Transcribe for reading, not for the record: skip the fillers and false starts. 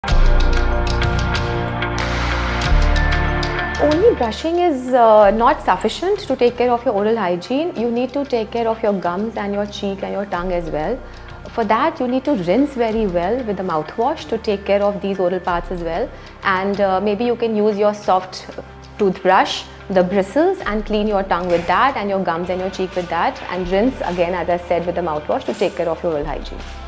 Only brushing is not sufficient to take care of your oral hygiene. You need to take care of your gums and your cheek and your tongue as well. For that, you need to rinse very well with the mouthwash to take care of these oral parts as well. And maybe you can use your soft toothbrush, the bristles, and clean your tongue with that and your gums and your cheek with that, and rinse again, as I said, with the mouthwash to take care of your oral hygiene.